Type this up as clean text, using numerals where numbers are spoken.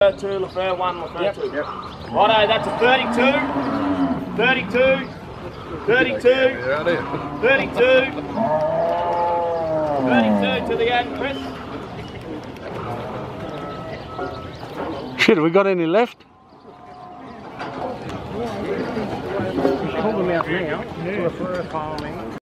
2, Lafleur 1, Lafleur 2. Yep. Righto, that's a 32, 32, 32, 32, 32 to the end, Chris. Shit, have we got any left? Pull them out now. Yeah.